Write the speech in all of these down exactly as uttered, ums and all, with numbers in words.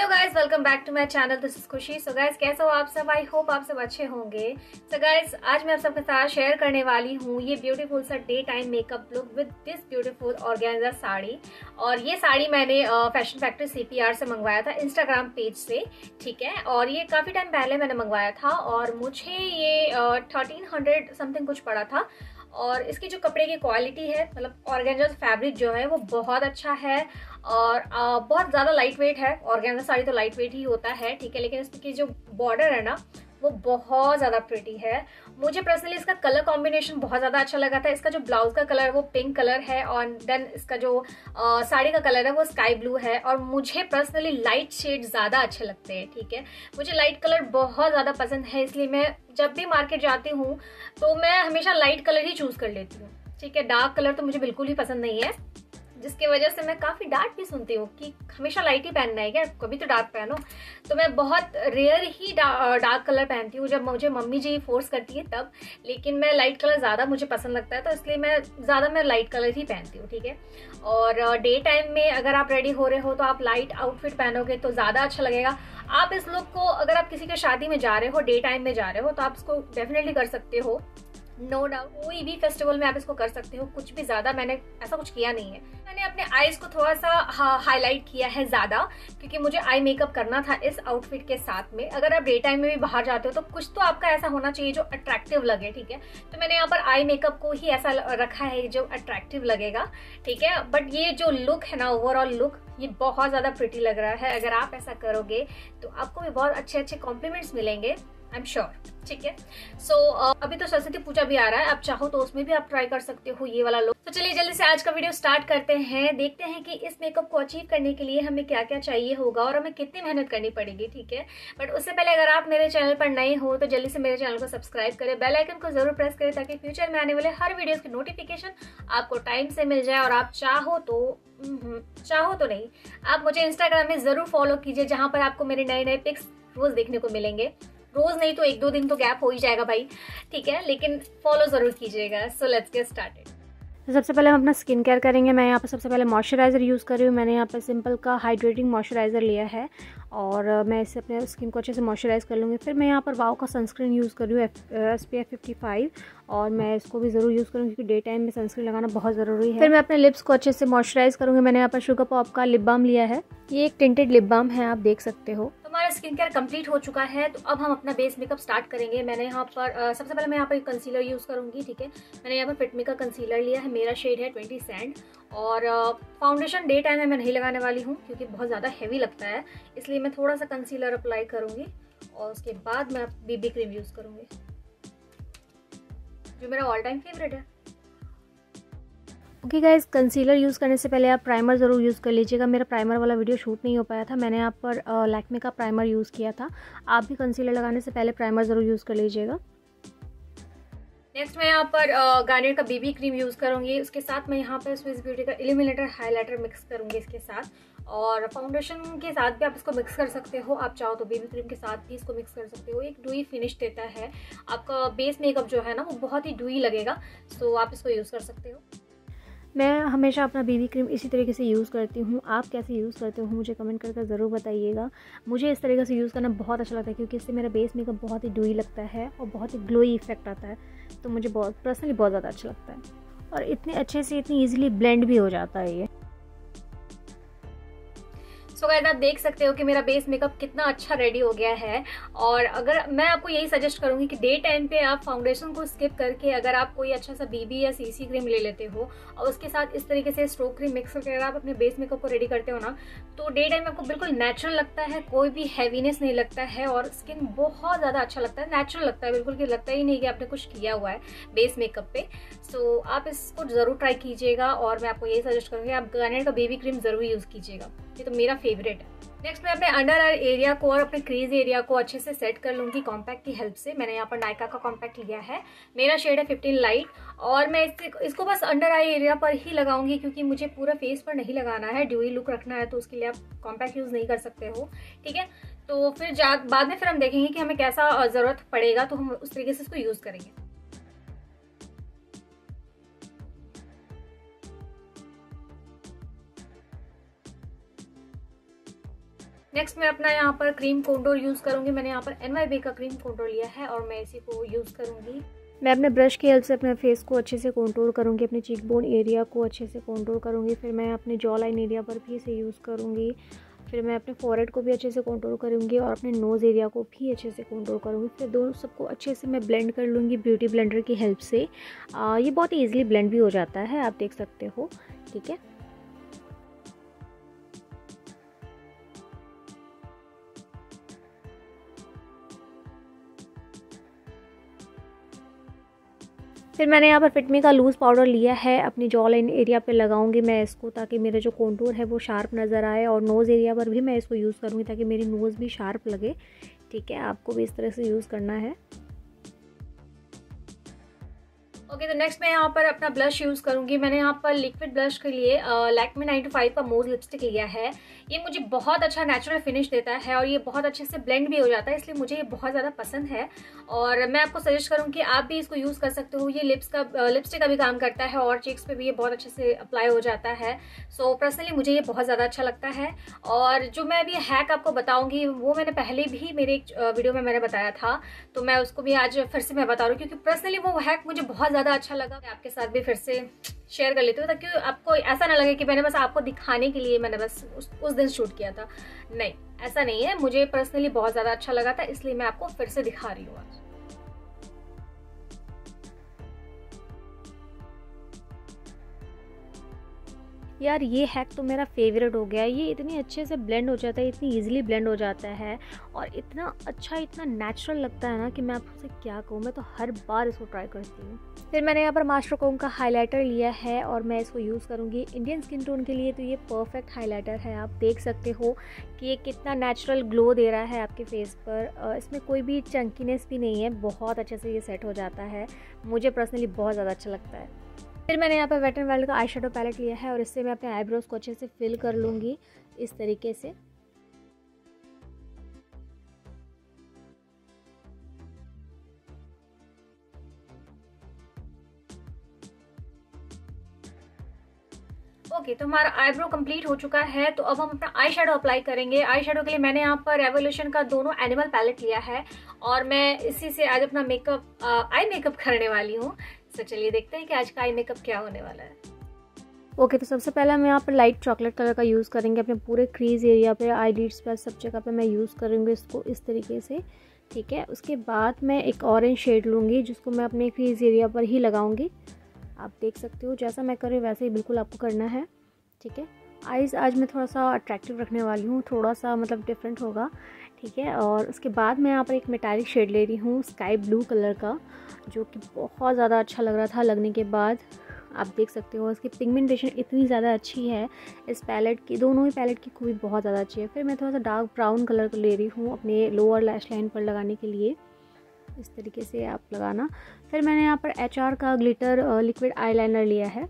Hello guys, welcome back to my channel. This is Khushi. So guys, कैसे हो आप सब? आई होप आप सब अच्छे होंगे। सो गाइज, आज मैं आप सबके साथ शेयर करने वाली हूँ ये ब्यूटीफुल सा day time makeup look with this beautiful organza sari. और ये साड़ी मैंने फैशन फैक्ट्री सीपीआर से मंगवाया था, इंस्टाग्राम पेज से, ठीक है। और ये काफ़ी टाइम पहले मैंने मंगवाया था और मुझे ये थर्टीन हंड्रेड समथिंग कुछ पड़ा था। और इसकी जो कपड़े की क्वालिटी है, मतलब ऑर्गेन्जा फैब्रिक जो है वो बहुत अच्छा है और आ, बहुत ज़्यादा लाइट वेट है। ऑर्गेन्जा साड़ी तो लाइट वेट ही होता है, ठीक है, लेकिन इसकी जो बॉर्डर है ना वो बहुत ज़्यादा प्रिटी है। मुझे पर्सनली इसका कलर कॉम्बिनेशन बहुत ज़्यादा अच्छा लगा था। इसका जो ब्लाउज का कलर है वो पिंक कलर है और देन इसका जो आ, साड़ी का कलर है वो स्काई ब्लू है। और मुझे पर्सनली लाइट शेड ज़्यादा अच्छे लगते हैं, ठीक है। मुझे लाइट कलर बहुत ज़्यादा पसंद है, इसलिए मैं जब भी मार्केट जाती हूँ तो मैं हमेशा लाइट कलर ही चूज़ कर लेती हूँ, ठीक है। डार्क कलर तो मुझे बिल्कुल ही पसंद नहीं है, जिसकी वजह से मैं काफ़ी डार्क भी सुनती हूँ कि हमेशा लाइट ही पहनना है क्या, कभी तो डार्क पहनो। तो मैं बहुत रेयर ही डा, डार्क कलर पहनती हूँ, जब मुझे मम्मी जी फोर्स करती है तब। लेकिन मैं लाइट कलर ज़्यादा मुझे पसंद लगता है, तो इसलिए मैं ज़्यादा मैं लाइट कलर ही पहनती हूँ, ठीक है। और डे टाइम में अगर आप रेडी हो रहे हो तो आप लाइट आउटफिट पहनोगे तो ज़्यादा अच्छा लगेगा। आप इस लुक को, अगर आप किसी के शादी में जा रहे हो, डे टाइम में जा रहे हो, तो आप इसको डेफिनेटली कर सकते हो, नो डाउट। कोई भी फेस्टिवल में आप इसको कर सकते हो। कुछ भी ज्यादा मैंने ऐसा कुछ किया नहीं है। मैंने अपने आईज को थोड़ा सा हाईलाइट किया है ज्यादा, क्योंकि मुझे आई मेकअप करना था इस आउटफिट के साथ में। अगर आप डे टाइम में भी बाहर जाते हो तो कुछ तो आपका ऐसा होना चाहिए जो अट्रैक्टिव लगे, ठीक है। तो मैंने यहाँ पर आई मेकअप को ही ऐसा रखा है जो अट्रैक्टिव लगेगा, ठीक है। बट ये जो लुक है ना, ओवरऑल लुक, ये बहुत ज्यादा प्रिटी लग रहा है। अगर आप ऐसा करोगे तो आपको भी बहुत अच्छे अच्छे कॉम्प्लीमेंट्स मिलेंगे, आई एम श्योर, ठीक है। सो अभी तो सरस्वती पूजा भी आ रहा है, आप चाहो तो उसमें भी आप ट्राई कर सकते हो ये वाला लुक। तो चलिए जल्दी से आज का वीडियो स्टार्ट करते हैं। देखते हैं कि इस मेकअप को अचीव करने के लिए हमें क्या क्या चाहिए होगा और हमें कितनी मेहनत करनी पड़ेगी, ठीक है। बट उससे पहले अगर आप मेरे चैनल पर नए हो तो जल्दी से मेरे चैनल को सब्सक्राइब करें, बेल आइकन को जरूर प्रेस करें, ताकि फ्यूचर में आने वाले हर वीडियो की नोटिफिकेशन आपको टाइम से मिल जाए। और आप चाहो तो चाहो तो नहीं, आप मुझे इंस्टाग्राम में जरूर फॉलो कीजिए, जहां पर आपको मेरे नए नए पिक्स रोज देखने को मिलेंगे। रोज नहीं तो एक दो दिन तो गैप हो ही जाएगा भाई, ठीक है, लेकिन फॉलो जरूर कीजिएगा। So let's get started. तो सबसे पहले हम अपना स्किन केयर करेंगे। मैं यहाँ पर सबसे पहले मॉइस्चराइज़र यूज़ कर रही हूँ। मैंने यहाँ पर सिंपल का हाइड्रेटिंग मॉइस्चराइज़र लिया है और मैं इससे अपने स्किन को अच्छे से मॉइस्चराइज़ कर लूँगी। फिर मैं यहाँ पर वाओ का सनस्क्रीन यूज़ कर रही हूँ, S P F fifty five, और मैं इसको भी ज़रूर यूज़ करूँगी क्योंकि डे टाइम में सनस्क्रीन लगाना बहुत ज़रूरी है। फिर मैं अपने लिप्स को अच्छे से मॉइस्चराइज़ करूँगी। मैंने यहाँ पर शुगर पॉप का लिप बाम लिया है, ये एक टिंटेड लिप बाम है, आप देख सकते हो। हमारा स्किन केयर कंप्लीट हो चुका है, तो अब हम अपना बेस मेकअप स्टार्ट करेंगे। मैंने यहाँ पर uh, सबसे पहले मैं यहाँ पर कंसीलर यूज़ करूँगी, ठीक है। मैंने यहाँ पर फिटमी का कंसीलर लिया है, मेरा शेड है ट्वेंटी सैंड। और फाउंडेशन डे टाइम में मैं नहीं लगाने वाली हूँ क्योंकि बहुत ज़्यादा हैवी लगता है, इसलिए मैं थोड़ा सा कंसीलर अप्लाई करूँगी और उसके बाद मैं बीबी क्रीम यूज़ करूँगी, जो मेरा ऑल टाइम फेवरेट है। ओके गाइज, कंसीलर यूज़ करने से पहले आप प्राइमर ज़रूर यूज़ कर लीजिएगा। मेरा प्राइमर वाला वीडियो शूट नहीं हो पाया था, मैंने यहाँ पर लैक्मे का प्राइमर यूज़ किया था। आप भी कंसीलर लगाने से पहले प्राइमर ज़रूर यूज़ कर लीजिएगा। नेक्स्ट मैं यहाँ पर गार्नियर का बीबी क्रीम यूज़ करूँगी। उसके साथ मैं यहाँ पर स्विस ब्यूटी का इल्यूमिनेटर हाइलाइटर मिक्स करूँगी इसके साथ। और फाउंडेशन के साथ भी आप इसको मिक्स कर सकते हो, आप चाहो तो बेबी क्रीम के साथ भी इसको मिक्स कर सकते हो। एक डुई फिनिश देता है, आपका बेस मेकअप जो है ना वो बहुत ही डुई लगेगा, सो आप इसको यूज़ कर सकते हो। मैं हमेशा अपना बीबी क्रीम इसी तरीके से यूज़ करती हूँ। आप कैसे यूज़ करते हो मुझे कमेंट करके ज़रूर बताइएगा। मुझे इस तरीके से यूज़ करना बहुत अच्छा लगता है क्योंकि इससे मेरा बेस मेकअप बहुत ही डुई लगता है और बहुत ही ग्लोई इफेक्ट आता है, तो मुझे बहुत पर्सनली बहुत ज़्यादा अच्छा लगता है। और इतने अच्छे से, इतनी ईजिली ब्लेंड भी हो जाता है ये। सो गाइस, आप देख सकते हो कि मेरा बेस मेकअप कितना अच्छा रेडी हो गया है। और अगर मैं आपको यही सजेस्ट करूंगी कि डे टाइम पे आप फाउंडेशन को स्किप करके अगर आप कोई अच्छा सा बीबी या सीसी क्रीम ले लेते हो और उसके साथ इस तरीके से स्ट्रोक क्रीम मिक्स करके अगर आप अपने बेस मेकअप को रेडी करते हो ना, तो डे टाइम आपको बिल्कुल नेचुरल लगता है, कोई भी हैवीनेस नहीं लगता है और स्किन बहुत ज़्यादा अच्छा लगता है, नेचुरल लगता है बिल्कुल, कि लगता ही नहीं कि आपने कुछ किया हुआ है बेस मेकअप पे। सो आप इसको ज़रूर ट्राई कीजिएगा और मैं आपको यही सजेस्ट करूँगी आप गार्नियर का बेबी क्रीम ज़रूर यूज़ कीजिएगा, ये तो मेरा फेवरेट है। नेक्स्ट मैं अपने अंडर आई एरिया को और अपने क्रीज एरिया को अच्छे से सेट कर लूँगी कॉम्पैक्ट की हेल्प से। मैंने यहाँ पर नायका का कॉम्पैक्ट लिया है, मेरा शेड है फिफ्टीन लाइट। और मैं इससे इसको बस अंडर आई एरिया पर ही लगाऊंगी क्योंकि मुझे पूरा फेस पर नहीं लगाना है, ड्यूई लुक रखना है, तो उसके लिए आप कॉम्पैक्ट यूज़ नहीं कर सकते हो, ठीक है। तो फिर बाद में फिर हम देखेंगे कि हमें कैसा ज़रूरत पड़ेगा, तो हम उस तरीके से इसको यूज़ करेंगे। नेक्स्ट मैं अपना यहाँ पर क्रीम कॉन्टूर यूज़ करूँगी। मैंने यहाँ पर एन वाई बी का क्रीम कॉन्टूर लिया है और मैं इसी को यूज़ करूँगी। मैं अपने ब्रश की हेल्प से अपने फेस को अच्छे से कॉन्टूर करूँगी, अपने चीक बोन एरिया को अच्छे से कॉन्टूर करूँगी। फिर मैं अपने जॉ लाइन एरिया पर भी इसे यूज़ करूँगी। फिर मैं अपने फॉरहेड को भी अच्छे से कॉन्टूर करूँगी और अपने नोज़ एरिया को भी अच्छे से कॉन्टूर करूँगी। फिर दोनों सबको अच्छे से मैं ब्लेंड कर लूँगी ब्यूटी ब्लेंडर की हेल्प से। आ, ये बहुत ईजिली ब्लेंड भी हो जाता है, आप देख सकते हो। ठीक है, फिर मैंने यहाँ पर फिटमी का लूज़ पाउडर लिया है, अपनी जॉ लाइन एरिया पे लगाऊंगी मैं इसको, ताकि मेरा जो कॉन्टूर है वो शार्प नज़र आए। और नोज़ एरिया पर भी मैं इसको यूज़ करूँगी ताकि मेरी नोज़ भी शार्प लगे। ठीक है, आपको भी इस तरह से यूज़ करना है। ओके okay, तो नेक्स्ट मैं यहाँ पर अपना ब्लश यूज़ करूँगी। मैंने यहाँ पर लिक्विड ब्लश के लिए लैक्मे नाइन टू फाइव का मोज लिपस्टिक लिया है। ये मुझे बहुत अच्छा नेचुरल फिनिश देता है और ये बहुत अच्छे से ब्लेंड भी हो जाता है, इसलिए मुझे ये बहुत ज़्यादा पसंद है। और मैं आपको सजेस्ट करूँगी कि आप भी इसको यूज़ कर सकते हो। ये लिप्स का लिपस्टिक का भी काम करता है और चीक्स पे भी ये बहुत अच्छे से अप्लाई हो जाता है। सो पर्सनली मुझे ये बहुत ज़्यादा अच्छा लगता है। और जो मैं अभी हैक आपको बताऊँगी वो मैंने पहले भी मेरे एक वीडियो में मैंने बताया था, तो मैं उसको भी आज फिर से मैं बता रही हूँ, क्योंकि पर्सनली वो हैक मुझे बहुत ज़्यादा अच्छा लगा। मैं आपके साथ भी फिर से शेयर कर लेती हूँ ताकि आपको ऐसा ना लगे कि मैंने बस आपको दिखाने के लिए मैंने बस उस, उस दिन शूट किया था। नहीं, ऐसा नहीं है, मुझे पर्सनली बहुत ज़्यादा अच्छा लगा था, इसलिए मैं आपको फिर से दिखा रही हूँ आज। यार ये हैक तो मेरा फेवरेट हो गया है। ये इतनी अच्छे से ब्लेंड हो जाता है, इतनी इजीली ब्लेंड हो जाता है और इतना अच्छा, इतना नेचुरल लगता है ना कि मैं आपसे क्या कहूँ। मैं तो हर बार इसको ट्राई करती हूँ। फिर मैंने यहाँ पर मास्टर कोम का हाइलाइटर लिया है और मैं इसको यूज़ करूँगी इंडियन स्किन टोन के लिए। तो ये परफेक्ट हाइलाइटर है, आप देख सकते हो कि ये कितना नेचुरल ग्लो दे रहा है आपके फेस पर। इसमें कोई भी चंकीनेस भी नहीं है, बहुत अच्छे से ये सेट हो जाता है। मुझे पर्सनली बहुत ज़्यादा अच्छा लगता है। फिर मैंने यहाँ पर वेट एंड वाइल्ड का आई शेडो पैलेट लिया है और इससे मैं अपने आईब्रोज को अच्छे से फिल कर लूँगी इस तरीके से। ओके okay, तो हमारा आईब्रो कंप्लीट हो चुका है। तो अब हम अपना आई शेडो अप्लाई करेंगे। आई शेडो के लिए मैंने यहाँ पर रेवोल्यूशन का दोनों एनिमल पैलेट लिया है और मैं इसी से आज अपना मेकअप आई मेकअप करने वाली हूँ। तो चलिए देखते हैं कि आज का आई मेकअप क्या होने वाला है। ओके okay, तो सबसे पहले हम यहाँ पर लाइट चॉकलेट कलर का यूज़ करेंगे अपने पूरे क्रीज एरिया पे, आई लिड्स पर, सब जगह पे मैं यूज़ करूँगी इसको इस तरीके से। ठीक है, उसके बाद मैं एक ऑरेंज शेड लूँगी जिसको मैं अपने क्रीज एरिया पर ही लगाऊँगी। आप देख सकते हो जैसा मैं कर रही हूँ वैसे ही बिल्कुल आपको करना है। ठीक है, आइज़ आज मैं थोड़ा सा अट्रैक्टिव रखने वाली हूँ, थोड़ा सा मतलब डिफरेंट होगा। ठीक है, और उसके बाद मैं यहाँ पर एक मेटालिक शेड ले रही हूँ स्काई ब्लू कलर का, जो कि बहुत ज़्यादा अच्छा लग रहा था लगने के बाद। आप देख सकते हो इसकी पिगमेंटेशन इतनी ज़्यादा अच्छी है इस पैलेट की, दोनों ही पैलेट की खूबी बहुत ज़्यादा अच्छी है। फिर मैं थोड़ा सा डार्क ब्राउन कलर को ले रही हूँ अपने लोअर लैश लाइन पर लगाने के लिए, इस तरीके से आप लगाना। फिर मैंने यहाँ पर एच आर का ग्लिटर लिक्विड आईलाइनर लिया है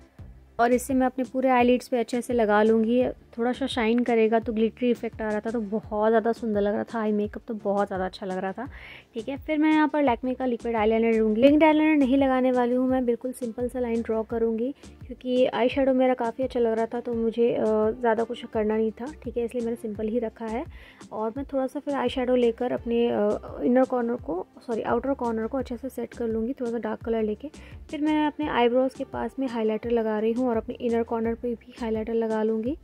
और इससे मैं अपने पूरे आईलिड्स पे अच्छे से लगा लूँगी। थोड़ा सा शाइन करेगा तो ग्लिटरी इफेक्ट आ रहा था, तो बहुत ज़्यादा सुंदर लग रहा था। आई मेकअप तो बहुत ज़्यादा अच्छा लग रहा था। ठीक है, फिर मैं यहाँ पर लैक्मे का लिक्विड आईलाइनर लूँगी। विंग्ड आईलाइनर नहीं लगाने वाली हूँ मैं, बिल्कुल सिंपल सा लाइन ड्रॉ करूँगी क्योंकि आई शेडो मेरा काफ़ी अच्छा लग रहा था, तो मुझे ज़्यादा कुछ करना नहीं था। ठीक है, इसलिए मैंने सिंपल ही रखा है। और मैं थोड़ा सा फिर आई शेडो लेकर अपने इनर कॉर्नर को सॉरी आउटर कॉर्नर को अच्छे से सेट कर लूँगी, थोड़ा सा डार्क कलर लेके। फिर मैं अपने आईब्रोज़ के पास में हाईलाइटर लगा रही हूँ और अपने इनर कॉर्नर पे भी हाईलाइटर लगा लूँगी।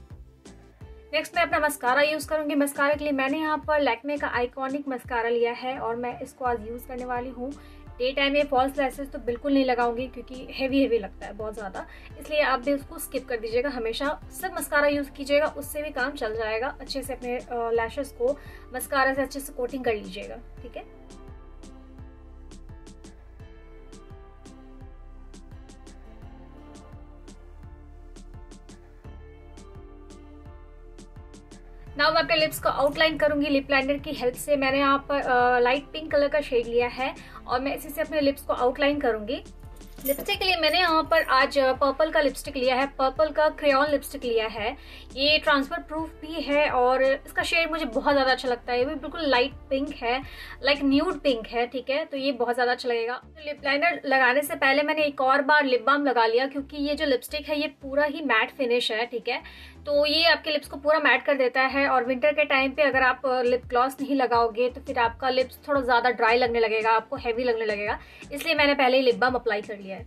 नेक्स्ट मैं अपना मस्कारा यूज़ करूँगी। मस्कारा के लिए मैंने यहाँ पर लैक्मे का आइकॉनिक मस्कारा लिया है और मैं इसको आज यूज़ करने वाली हूँ। डे टाइम में फॉल्स लैशेस तो बिल्कुल नहीं लगाऊंगी क्योंकि हेवी हेवी लगता है बहुत ज़्यादा, इसलिए आप भी उसको स्किप कर दीजिएगा। हमेशा सिर्फ मस्कारा यूज़ कीजिएगा, उससे भी काम चल जाएगा। अच्छे से अपने लैशेस को मस्कारा से अच्छे से कोटिंग कर लीजिएगा। ठीक है, नाउ मैं अपने लिप्स को आउटलाइन करूंगी लिप लाइनर की हेल्प से। मैंने यहाँ पर लाइट पिंक कलर का शेड लिया है और मैं इसी से अपने लिप्स को आउटलाइन करूंगी। लिपस्टिक के लिए मैंने यहाँ पर आज पर्पल का लिपस्टिक लिया है, पर्पल का क्रेयॉन लिपस्टिक लिया है। ये ट्रांसफर प्रूफ भी है और इसका शेड मुझे बहुत ज़्यादा अच्छा लगता है। ये भी बिल्कुल लाइट पिंक है, लाइक न्यूड पिंक है, ठीक है। तो ये बहुत ज़्यादा अच्छा लगेगा। लिप लाइनर लगाने से पहले मैंने एक और बार लिप बाम लगा लिया, क्योंकि ये जो लिपस्टिक है ये पूरा ही मैट फिनिश है, ठीक है। तो ये आपके लिप्स को पूरा मैट कर देता है और विंटर के टाइम पे अगर आप लिप ग्लॉस नहीं लगाओगे तो फिर आपका लिप्स थोड़ा ज़्यादा ड्राई लगने लगेगा, आपको हैवी लगने लगेगा। इसलिए मैंने पहले ही लिप बाम अप्लाई कर लिया है।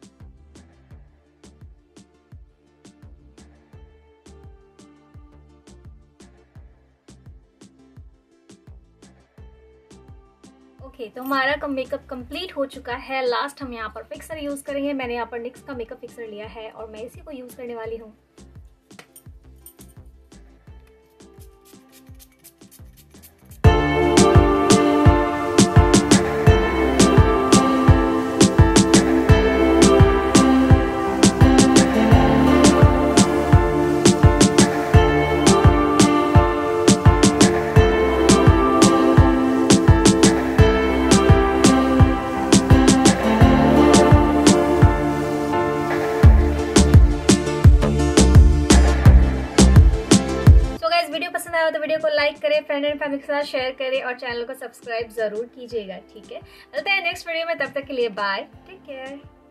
ओके okay, तो हमारा मेकअप कंप्लीट हो चुका है। लास्ट हम यहाँ पर फिक्सर यूज़ करेंगे। मैंने यहाँ पर निक्स का मेकअप फिक्सर लिया है और मैं इसी को यूज़ करने वाली हूँ। वीडियो पसंद आया तो वीडियो को लाइक करें, फ्रेंड एंड फैमिली के साथ शेयर करें और चैनल को सब्सक्राइब जरूर कीजिएगा, ठीक है। मिलते हैं नेक्स्ट वीडियो में, तब तक के लिए बाय, टेक केयर।